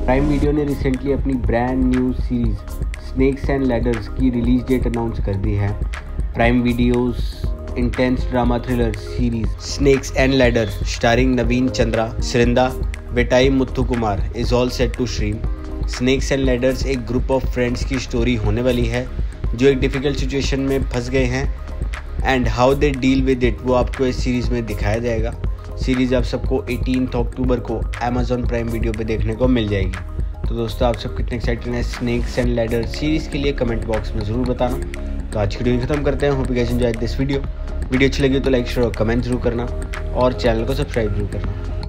Prime Video ने recently अपनी brand new series Snakes and Ladders की रिलीज डेट अनाउंस कर दी है। Prime Video's intense drama thriller series Snakes and Ladder starring Naveen Chandra, सरिंदा वेटाई Muthukumar is all set to stream. Snakes and Ladders एक group of friends की story होने वाली है जो एक डिफ़िकल्ट सिचुएशन में फंस गए हैं and how they deal with it वो आपको इस सीरीज़ में दिखाया जाएगा। सीरीज़ आप सबको 18 अक्टूबर को अमेजॉन प्राइम वीडियो पे देखने को मिल जाएगी। तो दोस्तों, आप सब कितने एक्साइटेड हैं स्नेक्स एंड लैडर सीरीज़ के लिए कमेंट बॉक्स में ज़रूर बताना। तो आज की वीडियो खत्म करते हैं। Hope you guys enjoyed this video अच्छी लगी तो लाइक शेयर और कमेंट जरूर करना और चैनल को सब्सक्राइब जरूर करना।